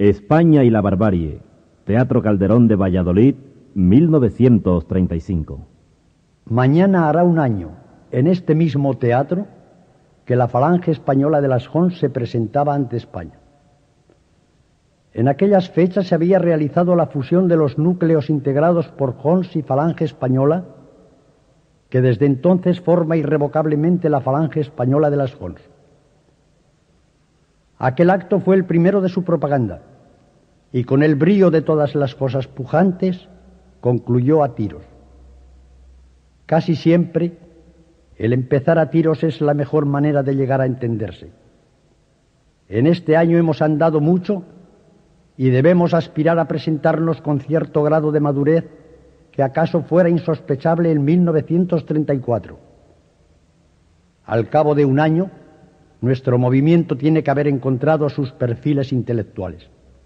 España y la barbarie. Teatro Calderón de Valladolid, 1935. Mañana hará un año, en este mismo teatro, que la Falange Española de las Jons se presentaba ante España. En aquellas fechas se había realizado la fusión de los núcleos integrados por Jons y Falange Española, que desde entonces forma irrevocablemente la Falange Española de las Jons. Aquel acto fue el primero de su propaganda, y con el brío de todas las cosas pujantes, concluyó a tiros. Casi siempre, el empezar a tiros es la mejor manera de llegar a entenderse. En este año hemos andado mucho y debemos aspirar a presentarnos con cierto grado de madurez que acaso fuera insospechable en 1934. Al cabo de un año, nuestro movimiento tiene que haber encontrado sus perfiles intelectuales.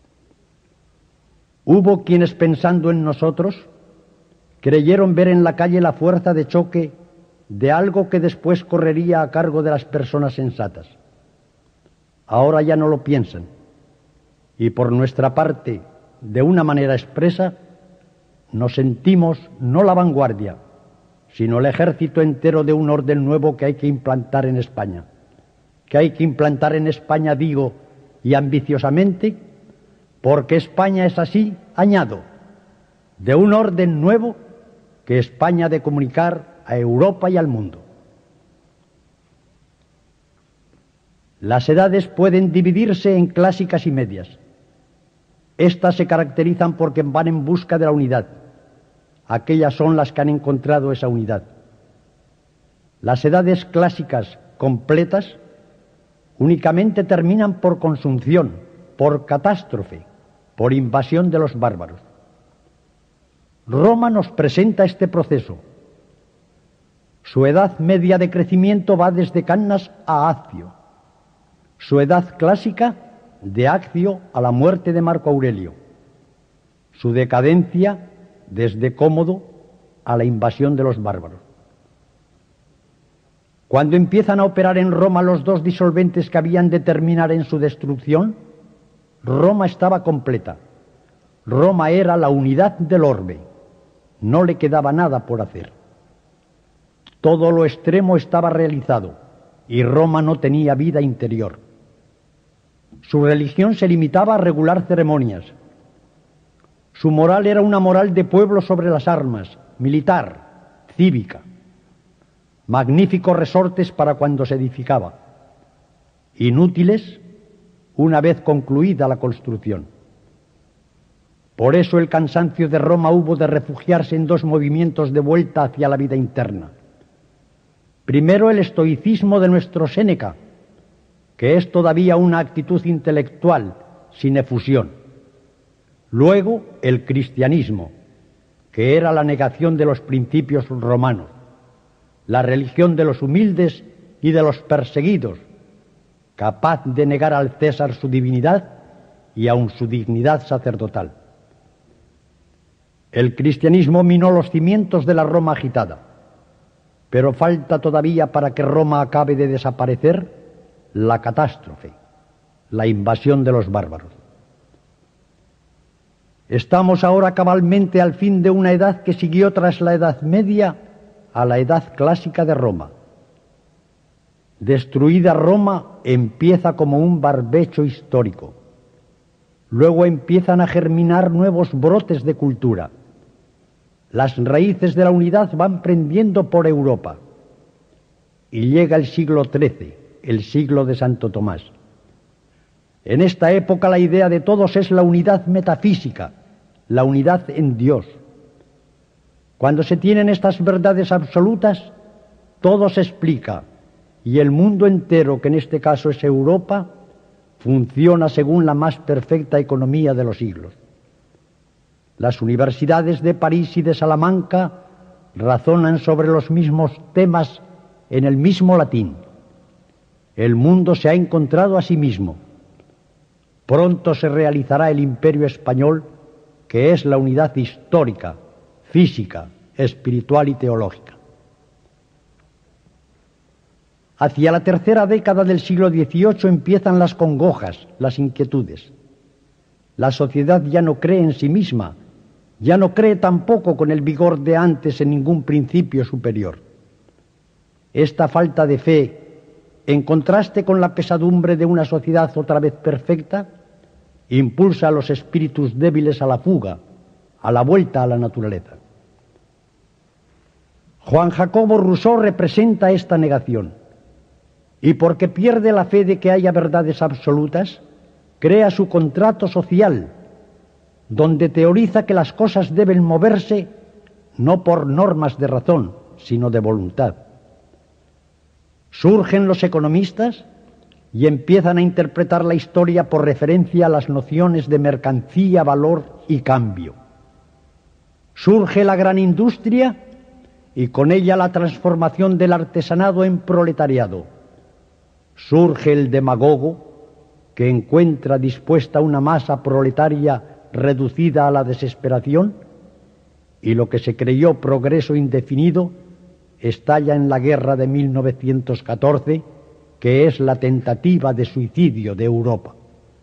Hubo quienes, pensando en nosotros, creyeron ver en la calle la fuerza de choque de algo que después correría a cargo de las personas sensatas. Ahora ya no lo piensan, y por nuestra parte, de una manera expresa, nos sentimos no la vanguardia, sino el ejército entero de un orden nuevo que hay que implantar en España. Que hay que implantar en España, digo, y ambiciosamente, porque España es así, añado, de un orden nuevo que España ha de comunicar a Europa y al mundo. Las edades pueden dividirse en clásicas y medias. Estas se caracterizan porque van en busca de la unidad. Aquellas son las que han encontrado esa unidad. Las edades clásicas completas únicamente terminan por consunción, por catástrofe, por invasión de los bárbaros. Roma nos presenta este proceso. Su edad media de crecimiento va desde Cannas a Accio. Su edad clásica, de Accio a la muerte de Marco Aurelio. Su decadencia, desde Cómodo a la invasión de los bárbaros. Cuando empiezan a operar en Roma los dos disolventes que habían de terminar en su destrucción, Roma estaba completa. Roma era la unidad del orbe. No le quedaba nada por hacer. Todo lo extremo estaba realizado y Roma no tenía vida interior. Su religión se limitaba a regular ceremonias. Su moral era una moral de pueblo sobre las armas, militar, cívica. Magníficos resortes para cuando se edificaba. Inútiles una vez concluida la construcción. Por eso el cansancio de Roma hubo de refugiarse en dos movimientos de vuelta hacia la vida interna. Primero, el estoicismo de nuestro Séneca, que es todavía una actitud intelectual sin efusión. Luego, el cristianismo, que era la negación de los principios romanos, la religión de los humildes y de los perseguidos, capaz de negar al César su divinidad y aun su dignidad sacerdotal. El cristianismo minó los cimientos de la Roma agitada, pero falta todavía para que Roma acabe de desaparecer la catástrofe, la invasión de los bárbaros. Estamos ahora cabalmente al fin de una edad que siguió tras la Edad Media a la Edad Clásica de Roma. Destruida Roma empieza como un barbecho histórico. Luego empiezan a germinar nuevos brotes de cultura. Las raíces de la unidad van prendiendo por Europa. Y llega el siglo XIII, el siglo de Santo Tomás. En esta época la idea de todos es la unidad metafísica, la unidad en Dios. Cuando se tienen estas verdades absolutas, todo se explica, y el mundo entero, que en este caso es Europa, funciona según la más perfecta economía de los siglos. Las universidades de París y de Salamanca razonan sobre los mismos temas en el mismo latín. El mundo se ha encontrado a sí mismo. Pronto se realizará el imperio español, que es la unidad histórica, física, espiritual y teológica. Hacia la tercera década del siglo XVIII empiezan las congojas, las inquietudes. La sociedad ya no cree en sí misma, ya no cree tampoco con el vigor de antes en ningún principio superior. Esta falta de fe, en contraste con la pesadumbre de una sociedad otra vez perfecta, impulsa a los espíritus débiles a la fuga, a la vuelta a la naturaleza. Juan Jacobo Rousseau representa esta negación, y porque pierde la fe de que haya verdades absolutas, crea su contrato social, donde teoriza que las cosas deben moverse no por normas de razón, sino de voluntad. Surgen los economistas y empiezan a interpretar la historia por referencia a las nociones de mercancía, valor y cambio. Surge la gran industria y con ella la transformación del artesanado en proletariado. Surge el demagogo que encuentra dispuesta una masa proletaria reducida a la desesperación, y lo que se creyó progreso indefinido estalla en la guerra de 1914, que es la tentativa de suicidio de Europa.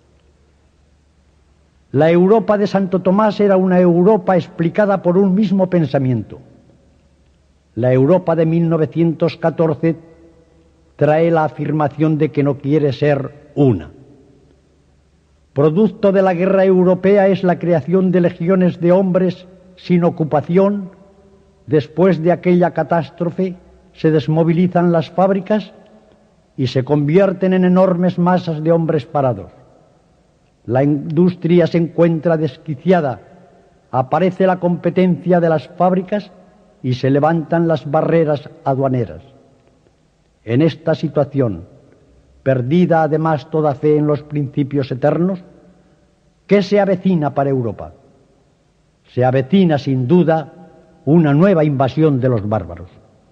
La Europa de Santo Tomás era una Europa explicada por un mismo pensamiento. La Europa de 1914 trae la afirmación de que no quiere ser una. Producto de la guerra europea es la creación de legiones de hombres sin ocupación. Después de aquella catástrofe se desmovilizan las fábricas y se convierten en enormes masas de hombres parados. La industria se encuentra desquiciada, aparece la competencia de las fábricas y se levantan las barreras aduaneras. En esta situación, perdida además toda fe en los principios eternos, ¿qué se avecina para Europa? Se avecina sin duda una nueva invasión de los bárbaros.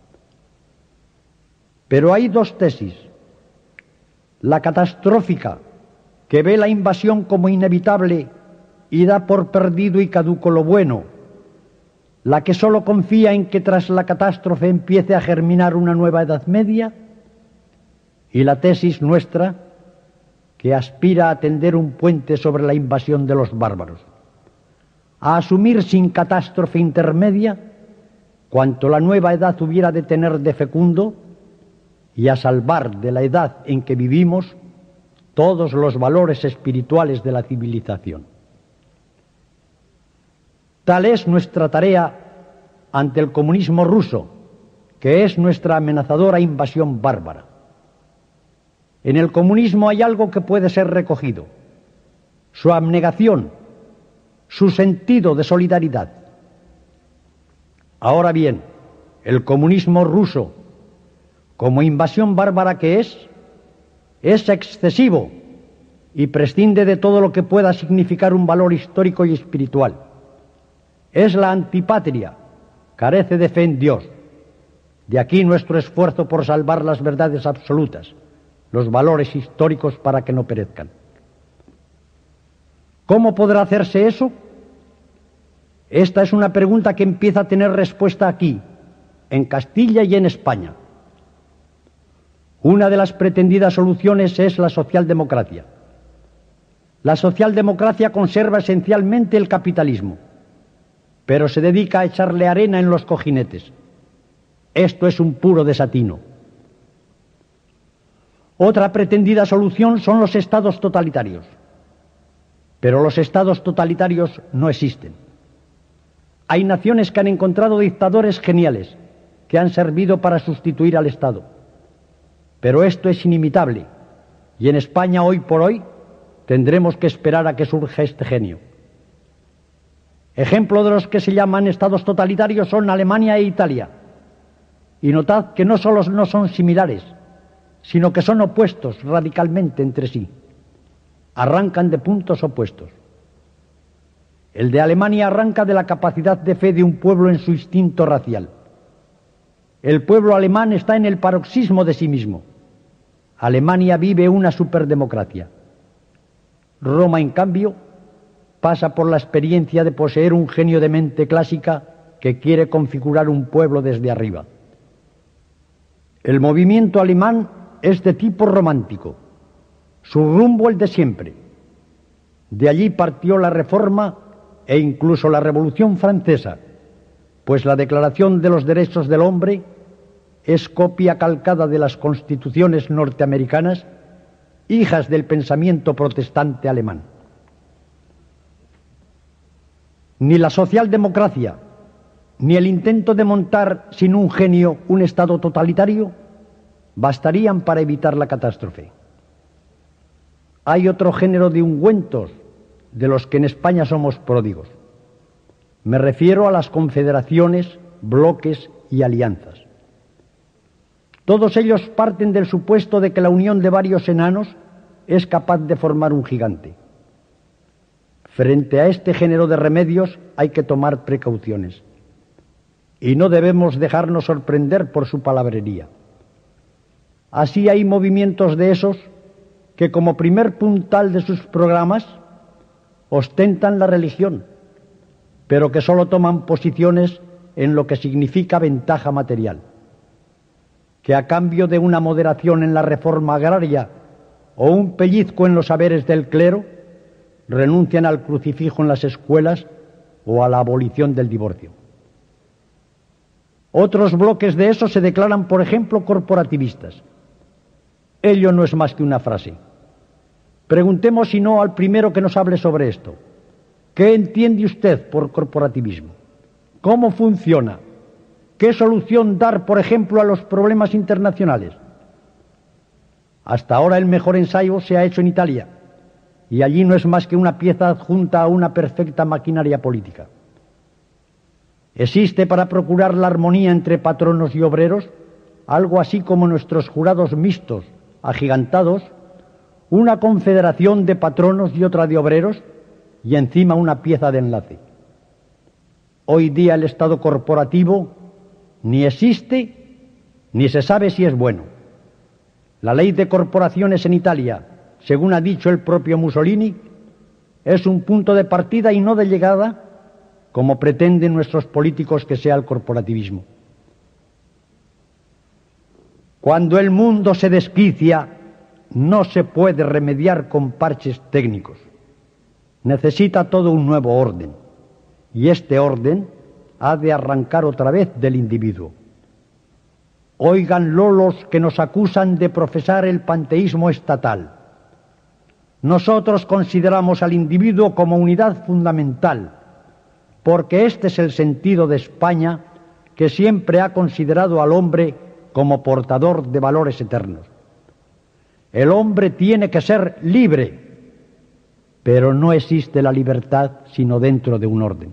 Pero hay dos tesis: la catastrófica, que ve la invasión como inevitable y da por perdido y caduco lo bueno, la que sólo confía en que tras la catástrofe empiece a germinar una nueva Edad Media, y la tesis nuestra, que aspira a tender un puente sobre la invasión de los bárbaros, a asumir sin catástrofe intermedia cuanto la nueva edad hubiera de tener de fecundo y a salvar de la edad en que vivimos todos los valores espirituales de la civilización. Tal es nuestra tarea ante el comunismo ruso, que es nuestra amenazadora invasión bárbara. En el comunismo hay algo que puede ser recogido: su abnegación, su sentido de solidaridad. Ahora bien, el comunismo ruso, como invasión bárbara que es excesivo y prescinde de todo lo que pueda significar un valor histórico y espiritual. Es la antipatria, carece de fe en Dios. De aquí nuestro esfuerzo por salvar las verdades absolutas, los valores históricos para que no perezcan. ¿Cómo podrá hacerse eso? Esta es una pregunta que empieza a tener respuesta aquí, en Castilla y en España. Una de las pretendidas soluciones es la socialdemocracia. La socialdemocracia conserva esencialmente el capitalismo, pero se dedica a echarle arena en los cojinetes. Esto es un puro desatino. Otra pretendida solución son los estados totalitarios, pero los estados totalitarios no existen. Hay naciones que han encontrado dictadores geniales que han servido para sustituir al Estado, pero esto es inimitable y en España hoy por hoy tendremos que esperar a que surja este genio. Ejemplo de los que se llaman estados totalitarios son Alemania e Italia, y notad que no solo no son similares, sino que son opuestos radicalmente entre sí. Arrancan de puntos opuestos. El de Alemania arranca de la capacidad de fe de un pueblo en su instinto racial. El pueblo alemán está en el paroxismo de sí mismo. Alemania vive una superdemocracia. Roma, en cambio, pasa por la experiencia de poseer un genio de mente clásica que quiere configurar un pueblo desde arriba. El movimiento alemán es de tipo romántico, su rumbo el de siempre. De allí partió la Reforma e incluso la Revolución Francesa, pues la Declaración de los Derechos del Hombre es copia calcada de las constituciones norteamericanas, hijas del pensamiento protestante alemán. Ni la socialdemocracia, ni el intento de montar sin un genio un Estado totalitario bastarían para evitar la catástrofe. Hay otro género de ungüentos de los que en España somos pródigos. Me refiero a las confederaciones, bloques y alianzas. Todos ellos parten del supuesto de que la unión de varios enanos es capaz de formar un gigante. Frente a este género de remedios hay que tomar precauciones y no debemos dejarnos sorprender por su palabrería. Así hay movimientos de esos que como primer puntal de sus programas ostentan la religión, pero que solo toman posiciones en lo que significa ventaja material, que a cambio de una moderación en la reforma agraria o un pellizco en los saberes del clero, renuncian al crucifijo en las escuelas o a la abolición del divorcio. Otros bloques de esos se declaran, por ejemplo, corporativistas. Ello no es más que una frase. Preguntemos si no al primero que nos hable sobre esto. ¿Qué entiende usted por corporativismo? ¿Cómo funciona? ¿Qué solución dar, por ejemplo, a los problemas internacionales? Hasta ahora el mejor ensayo se ha hecho en Italia, y allí no es más que una pieza adjunta a una perfecta maquinaria política. Existe para procurar la armonía entre patronos y obreros, algo así como nuestros jurados mixtos, agigantados, una confederación de patronos y otra de obreros, y encima una pieza de enlace. Hoy día el Estado corporativo ni existe ni se sabe si es bueno. La ley de corporaciones en Italia, según ha dicho el propio Mussolini, es un punto de partida y no de llegada, como pretenden nuestros políticos que sea el corporativismo. Cuando el mundo se desquicia, no se puede remediar con parches técnicos. Necesita todo un nuevo orden, y este orden ha de arrancar otra vez del individuo. Óiganlo los que nos acusan de profesar el panteísmo estatal. Nosotros consideramos al individuo como unidad fundamental, porque este es el sentido de España, que siempre ha considerado al hombre como portador de valores eternos. El hombre tiene que ser libre, pero no existe la libertad sino dentro de un orden.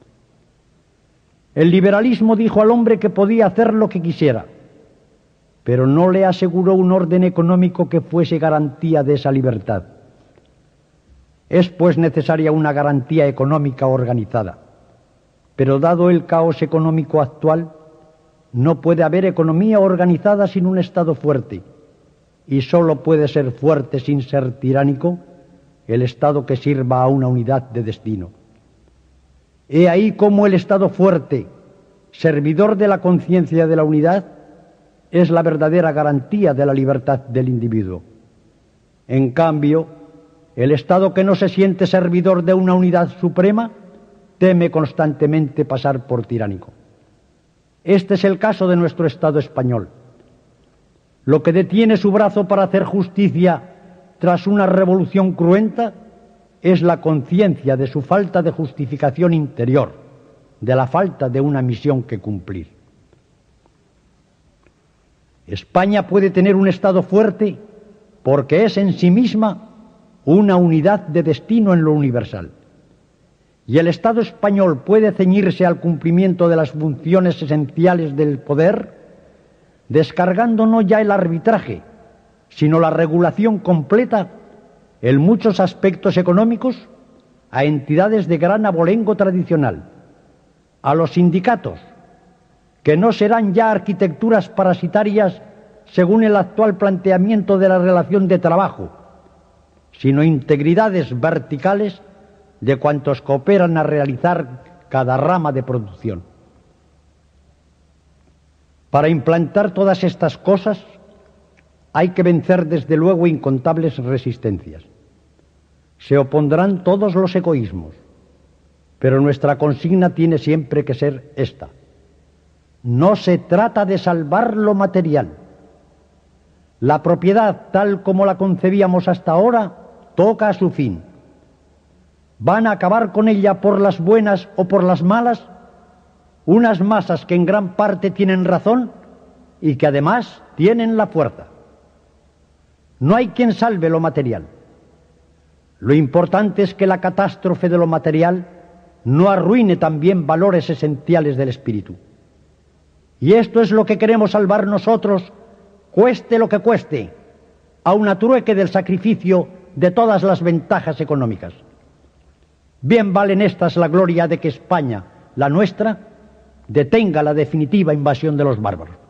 El liberalismo dijo al hombre que podía hacer lo que quisiera, pero no le aseguró un orden económico que fuese garantía de esa libertad. Es pues necesaria una garantía económica organizada, pero dado el caos económico actual, no puede haber economía organizada sin un Estado fuerte, y sólo puede ser fuerte sin ser tiránico el Estado que sirva a una unidad de destino. He ahí cómo el Estado fuerte, servidor de la conciencia de la unidad, es la verdadera garantía de la libertad del individuo. En cambio, el Estado que no se siente servidor de una unidad suprema teme constantemente pasar por tiránico. Este es el caso de nuestro Estado español. Lo que detiene su brazo para hacer justicia tras una revolución cruenta es la conciencia de su falta de justificación interior, de la falta de una misión que cumplir. España puede tener un Estado fuerte porque es en sí misma una unidad de destino en lo universal. Y el Estado español puede ceñirse al cumplimiento de las funciones esenciales del poder, descargando no ya el arbitraje, sino la regulación completa en muchos aspectos económicos a entidades de gran abolengo tradicional, a los sindicatos, que no serán ya arquitecturas parasitarias según el actual planteamiento de la relación de trabajo, sino integridades verticales de cuantos cooperan a realizar cada rama de producción. Para implantar todas estas cosas hay que vencer desde luego incontables resistencias. Se opondrán todos los egoísmos, pero nuestra consigna tiene siempre que ser esta. No se trata de salvar lo material. La propiedad, tal como la concebíamos hasta ahora, toca a su fin. Van a acabar con ella por las buenas o por las malas unas masas que en gran parte tienen razón y que además tienen la fuerza. No hay quien salve lo material. Lo importante es que la catástrofe de lo material no arruine también valores esenciales del espíritu. Y esto es lo que queremos salvar nosotros, cueste lo que cueste, aun a trueque del sacrificio de todas las ventajas económicas. Bien valen estas la gloria de que España, la nuestra, detenga la definitiva invasión de los bárbaros.